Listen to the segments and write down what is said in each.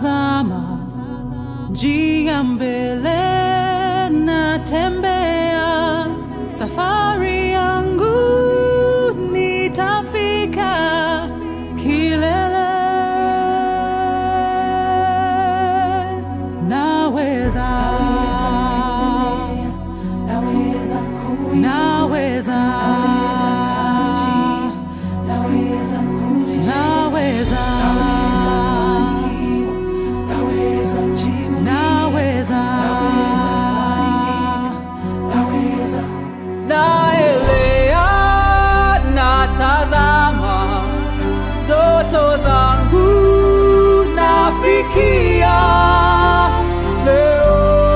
natazama njia mbele, natembea safari yangu, nitafika kilele. Naweza naelea, natazama ndoto zangu, nafikia leo.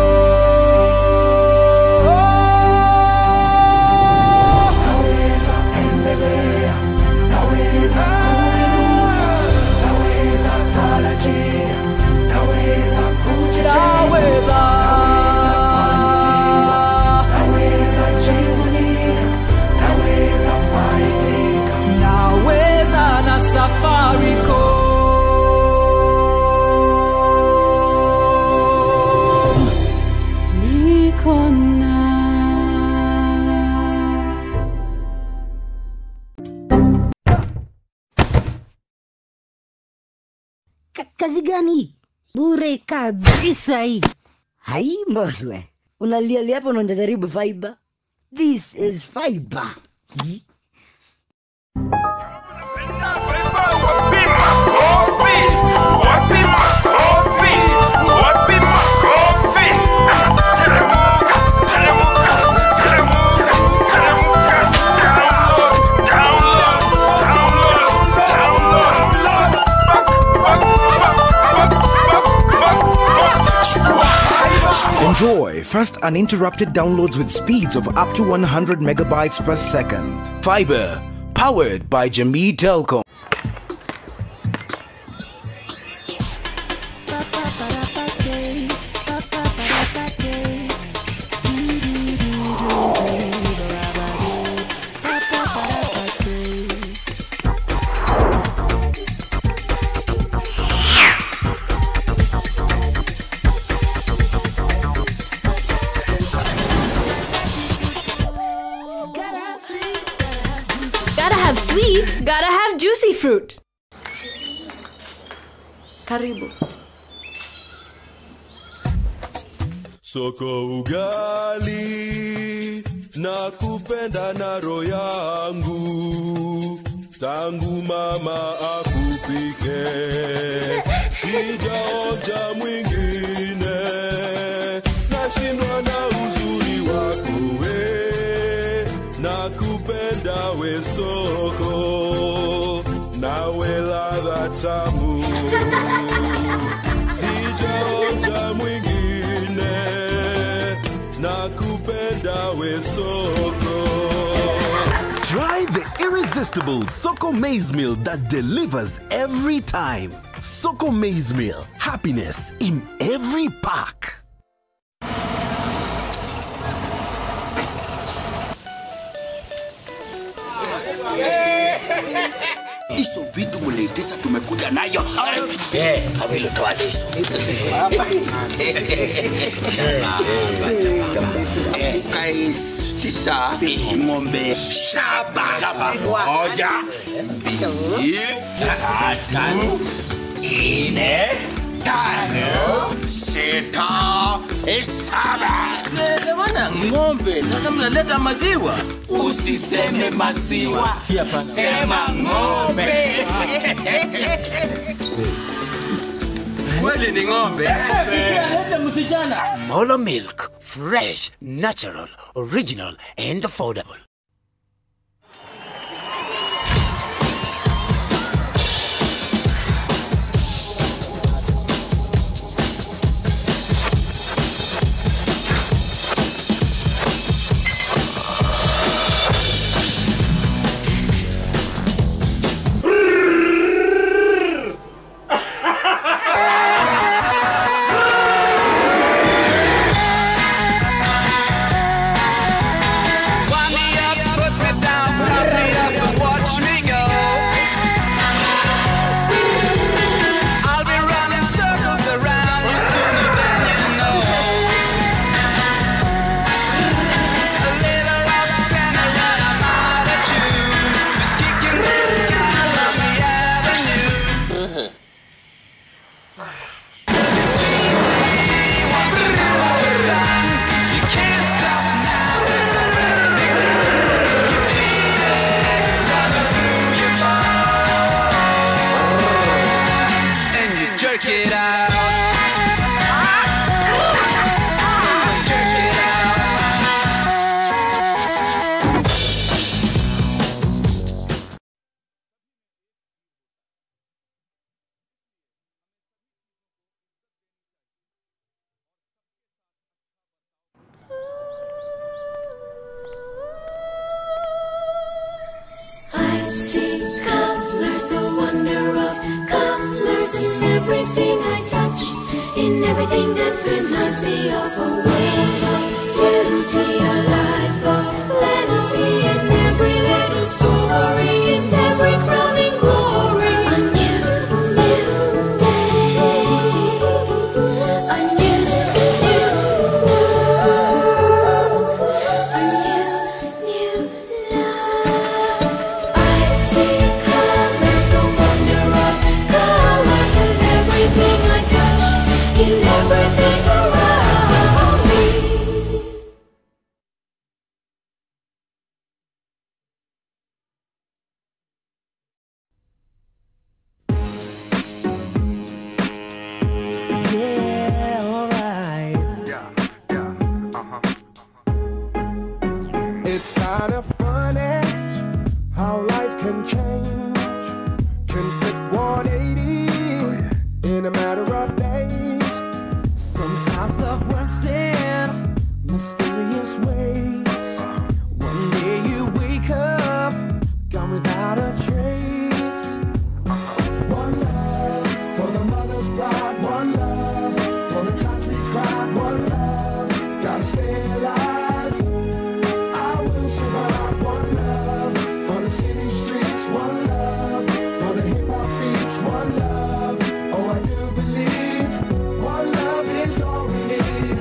Naweza endelea, naweza kuinuka, naweza tarajia, naweza kujijenga, kazi gani? Bure kabisa hii. Hai mboswe, unalialia hapo unajaribu fiber. This is fiber. Enjoy fast uninterrupted downloads with speeds of up to 100 megabytes per second. Fiber, powered by Jamii Telkom. Gotta have sweet, gotta have juicy fruit. Karibu. Soko ugali na kupenda na roho yangu, tangu mama akupike sijaonja mwingine, nashindwa na uzuri wako we, nakupenda we soko, nawe ladha tamu, sijaonja mwingine, nakupenda we soko. Try the irresistible Soko Maize Meal that delivers every time. Soko Maize Meal, happiness in every pack. Iso vitu mletesa tumekuja nayo. Kabilo toa leso. Guys, tisa ngombe saba. Moja, mbili, tatu, nne, tano, sita, saba. Wana ngombe, sasa mnaleta maziwa. Usiseme maziwa, sema ngombe. Kweli ni ngombe. Leta msichana. Molo milk, fresh, natural, original and affordable. Wambie Check it out. Everything that reminds me of a world of plenty, a life of plenty, and every little story, in every crowning glory. A new day, a new world, a new life. I see colors, the wonder of colors, and everything I touch. In everything around me. Yeah, alright. It's kind of funny how life can change, can flip 180 in a matter of days. Sometimes love works in mysterious ways. One day you wake up, gone without a trace. One love for the mother's pride. One love for the times we cried. One love, gotta stay alive. I will survive. One love for the city streets. One love for the hip hop beats. One love, oh I do believe. One love is all we need.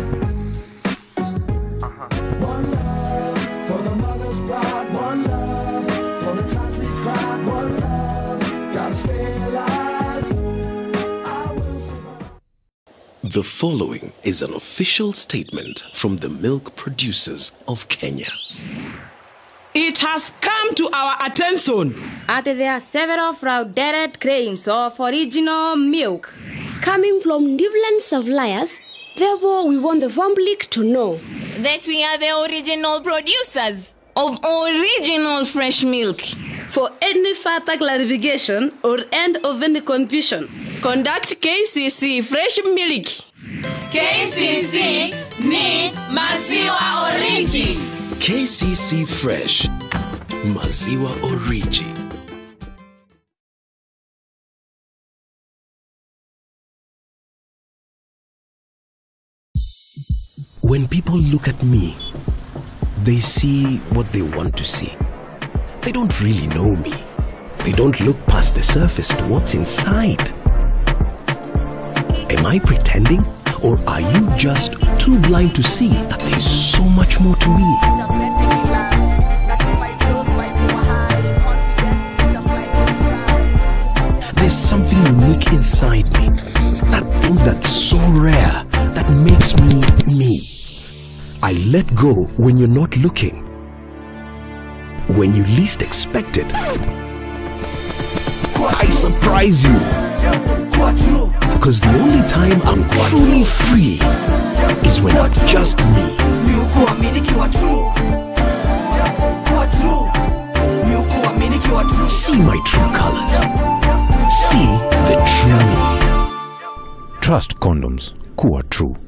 One love for the mother's pride. One love for the times we cried. One love, gotta stay alive. I will survive. The following is an official statement from the milk producers of Kenya. It has come to our attention that there are several fraudulent claims of original milk coming from different suppliers. Therefore, we want the public to know that we are the original producers of original fresh milk. For any further clarification or end of any confusion, contact KCC Fresh Milk. KCC ni maziwa oriji. KCC Fresh Maziwa Oriji. When people look at me, they see what they want to see. They don't really know me. They don't look past the surface to what's inside. Am I pretending? Or are you just too blind to see that there's so much more to me? There's something unique inside me. That thing that's so rare, that makes me me. I let go when you're not looking. When you least expect it. I surprise you. Because the only time I'm truly free is when I'm just me. See my true colors. See the true me. Trust condoms. Kuwa true.